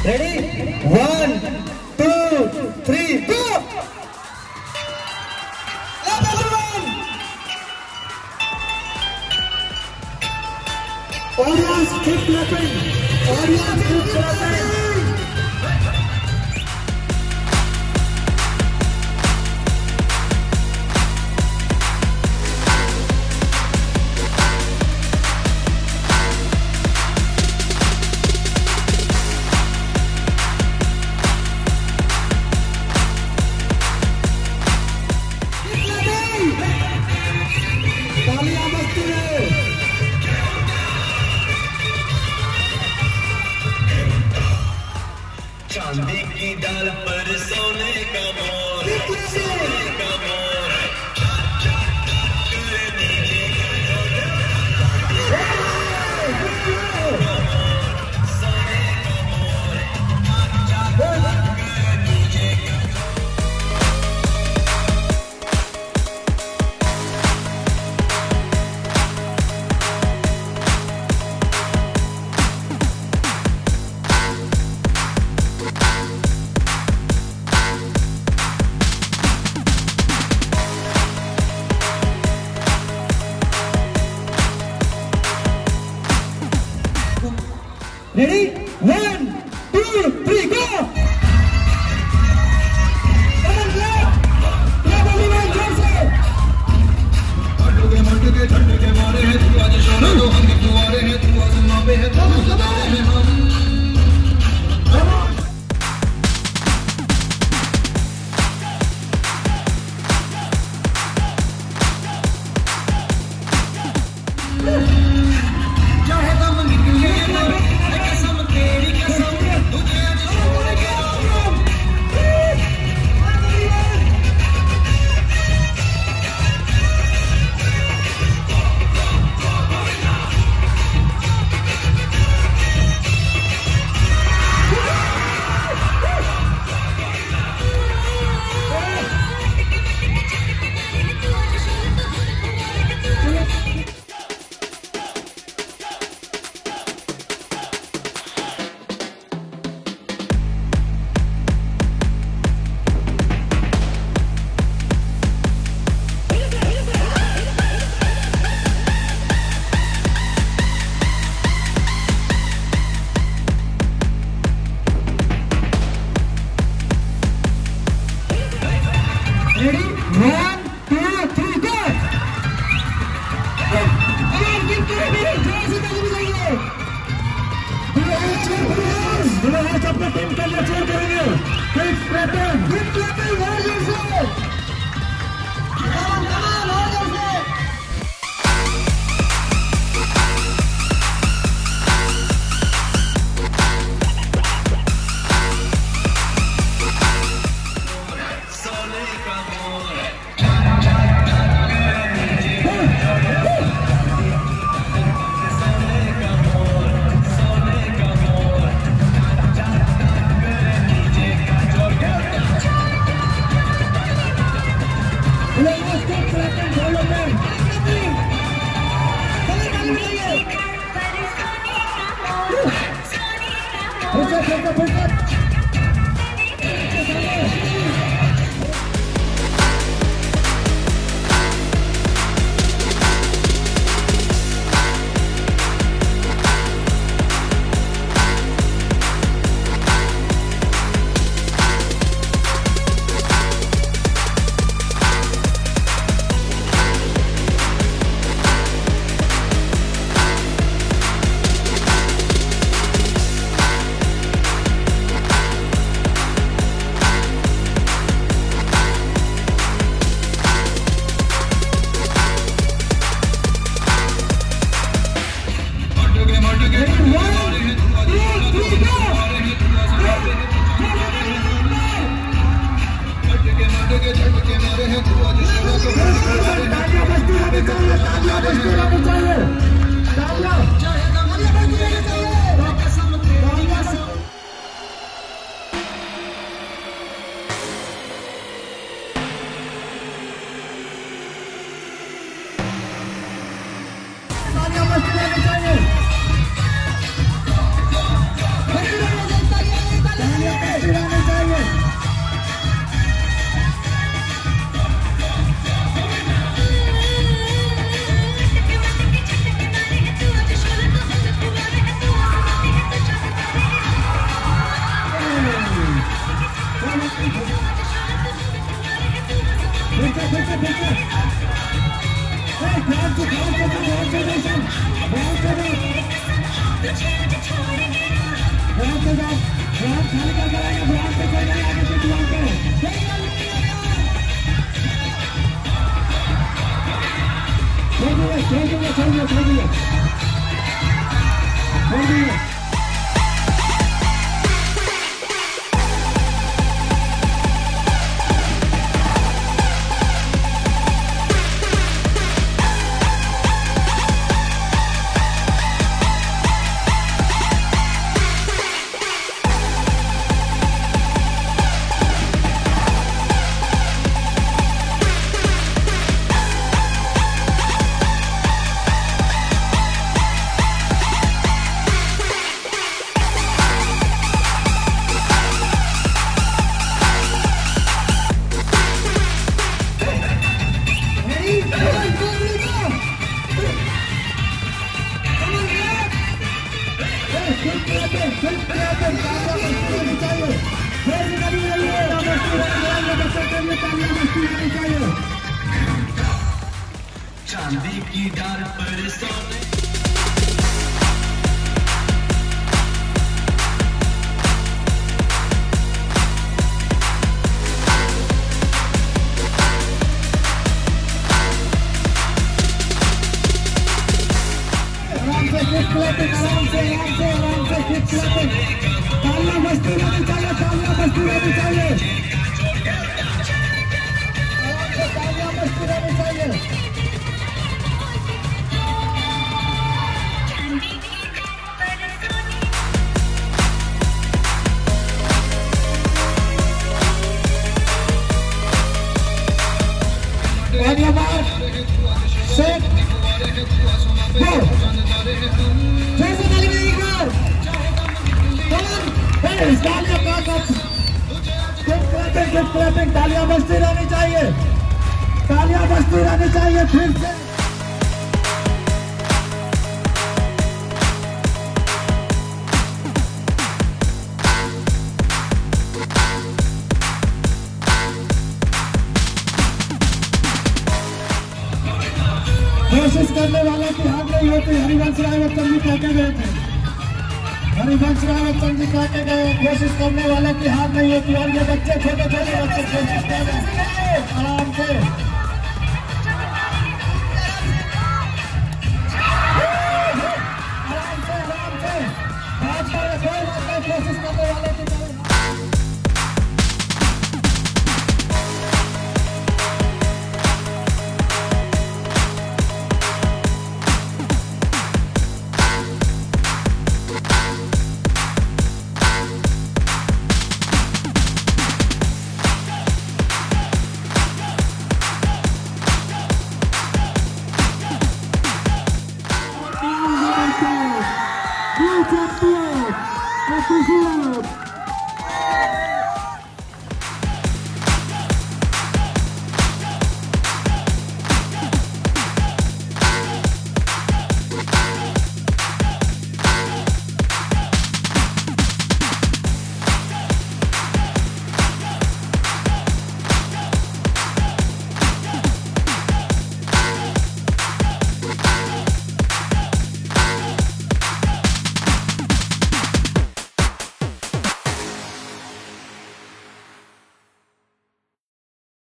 Ready? 1, 2, 3, go! Clap everyone! Audience, keep clapping! Audience, keep clapping! चांदी की डाल पर सोने का मोर, सोने का मोर, Ready? 1, 2, 3, go! Come on, clap! Clap everyone, clap it! Mattu के ठंड के मारे हैं तू आज सोना तो हम दुआरे हैं तू आज मापे हैं तू सदारे हैं हम चाहे दम निकले ना कसम तेरी कसम तुझे आज छोड़ के Ready? 1, 2, 3, go! Again, keep clapping! जोर से ताली बजाइए! दोनों हाथ अपने टीम के लिए चेयर करेंगे! Keep clapping! Keep clapping! और जोर से! Come on, और जोर से! सोने का मोर खाली कर कराएंगे ग्राउंड पे कोई नहीं आगे से ग्राउंड पे छोड़ दिए चांदी की डाल पर सोने आराम से तालियां बजती रहनी चाहिए तालियां बजती रहनी चाहिए तालियां बजती रहनी चाहिए फिर से कोशिश करने वालों की हार नहीं होती। हरिवंश राय बच्चन जी कह के गए थे, हरिवंश राय बच्चन जी कह के गए कोशिश करने वालों की हार नहीं होती। और ये बच्चे छोटे छोटे बच्चे कोशिश कर रहे हैं आराम से कोशिश करने वाले की champion,